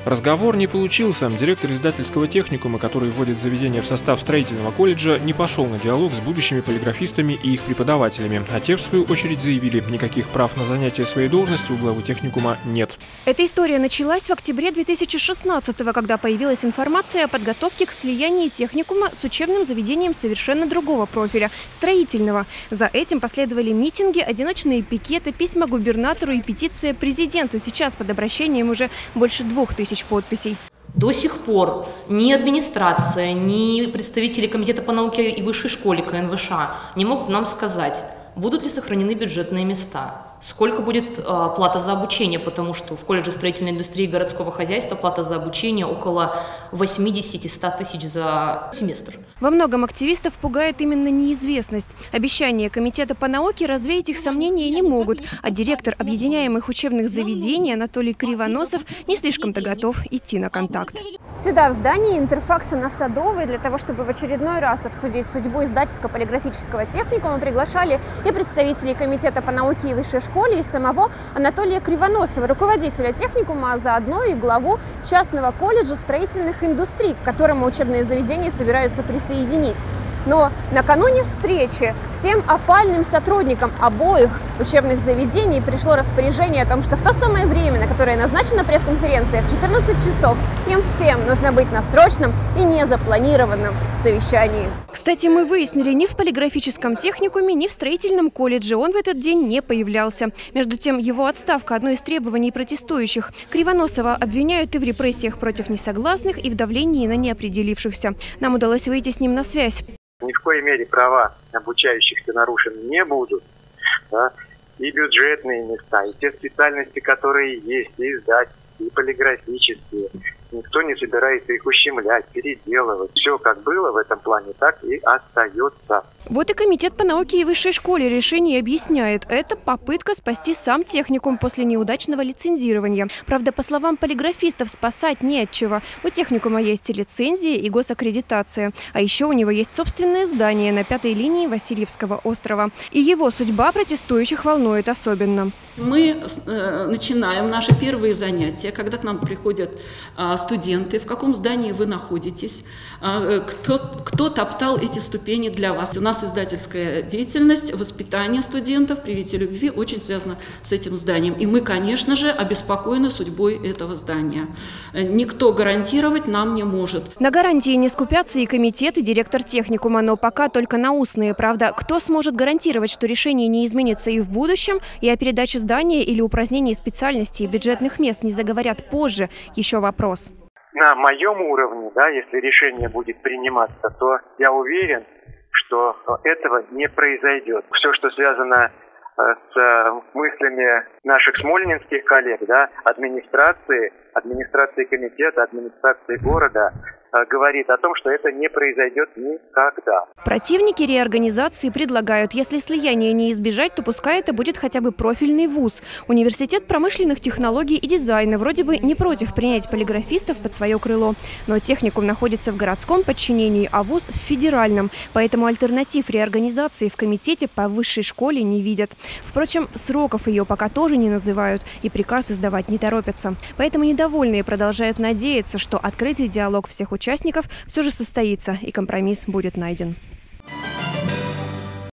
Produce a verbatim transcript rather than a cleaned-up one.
Разговор не получился. Директор издательского техникума, который вводит заведение в состав строительного колледжа, не пошел на диалог с будущими полиграфистами и их преподавателями. А те, в свою очередь, заявили, никаких прав на занятие своей должности у главы техникума нет. Эта история началась в октябре две тысячи шестнадцатого, когда появилась информация о подготовке к слиянию техникума с учебным заведением совершенно другого профиля – строительного. За этим последовали митинги, одиночные пикеты, письма губернатору и петиция президенту. Сейчас под обращением уже больше двух тысяч подписей. До сих пор ни администрация, ни представители Комитета по науке и высшей школе ка эн вэ ша не могут нам сказать, будут ли сохранены бюджетные места, сколько будет э, плата за обучение, потому что в колледже строительной индустрии и городского хозяйства плата за обучение около восьмидесяти-ста тысяч за семестр. Во многом активистов пугает именно неизвестность. Обещания Комитета по науке развеять их сомнения не могут, а директор объединяемых учебных заведений Анатолий Кривоносов не слишком-то готов идти на контакт. Сюда, в здание интерфакса на Садовой, для того, чтобы в очередной раз обсудить судьбу издательско-полиграфического техникума, приглашали и представителей Комитета по науке и высшей школе, и самого Анатолия Кривоносова, руководителя техникума, а заодно и главу частного колледжа строительных индустрий, к которому учебные заведения собираются присоединить. Но накануне встречи всем опальным сотрудникам обоих учебных заведений пришло распоряжение о том, что в то самое время, на которое назначена пресс-конференция, в четырнадцать часов, им всем нужно быть на срочном и незапланированном совещании. Кстати, мы выяснили, ни в полиграфическом техникуме, ни в строительном колледже он в этот день не появлялся. Между тем, его отставка – одно из требований протестующих. Кривоносова обвиняют и в репрессиях против несогласных, и в давлении на неопределившихся. Нам удалось выйти с ним на связь. Ни в коей мере права обучающихся нарушены не будут. Да? И бюджетные места, и те специальности, которые есть, и издательские, и полиграфические. Никто не собирается их ущемлять, переделывать. Все как было в этом плане, так и остается. Вот и Комитет по науке и высшей школе решение объясняет. Это попытка спасти сам техникум после неудачного лицензирования. Правда, по словам полиграфистов, спасать не от чего. У техникума есть и лицензия, и госаккредитация. А еще у него есть собственное здание на пятой линии Васильевского острова. И его судьба протестующих волнует особенно. Мы э, начинаем наши первые занятия, когда к нам приходят э, студенты, в каком здании вы находитесь, э, кто, кто топтал эти ступени для вас. У нас издательская деятельность, воспитание студентов, привитие любви очень связано с этим зданием. И мы, конечно же, обеспокоены судьбой этого здания. Никто гарантировать нам не может. На гарантии не скупятся и комитет, и директор техникума, но пока только на устные. Правда, кто сможет гарантировать, что решение не изменится и в будущем, и о передаче здания или упразднении специальностей и бюджетных мест не заговорят позже, еще вопрос. На моем уровне, да, если решение будет приниматься, то я уверен, что этого не произойдет. Все, что связано с мыслями наших смольнинских коллег, да, администрации, администрации комитета, администрации города, говорит о том, что это не произойдет никогда. Противники реорганизации предлагают, если слияние не избежать, то пускай это будет хотя бы профильный вуз. Университет промышленных технологий и дизайна вроде бы не против принять полиграфистов под свое крыло. Но техникум находится в городском подчинении, а вуз в федеральном. Поэтому альтернатив реорганизации в комитете по высшей школе не видят. Впрочем, сроков ее пока тоже не называют и приказ издавать не торопятся. Поэтому недовольные продолжают надеяться, что открытый диалог всех участников все же состоится и компромисс будет найден.